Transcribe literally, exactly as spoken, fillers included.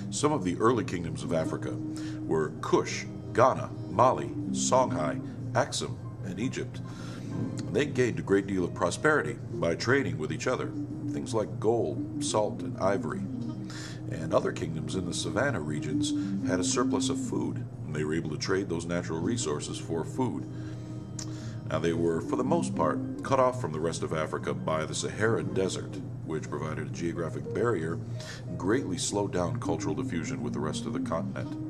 Some of the early kingdoms of Africa were Kush, Ghana, Mali, Songhai, Axum, and Egypt. They gained a great deal of prosperity by trading with each other, things like gold, salt, and ivory. And other kingdoms in the savanna regions had a surplus of food, and they were able to trade those natural resources for food. Now, they were, for the most part, cut off from the rest of Africa by the Sahara Desert, which provided a geographic barrier and greatly slowed down cultural diffusion with the rest of the continent.